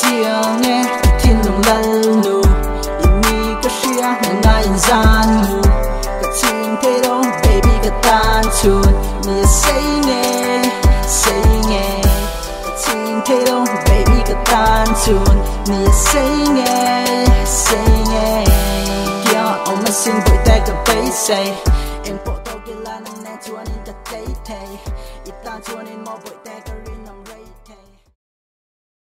chiang nghe thiên long lal nu ini ka shia na ngai zan nu ka chin thế đâu baby ka tan chun ni say nghe ka chin thế đâu baby ka tan chun ni say nghe kia ông mà xin vội tay ka bay say em bỏ tao kia là nang nang chuan in ka tay ít ta chuan in mò vội tay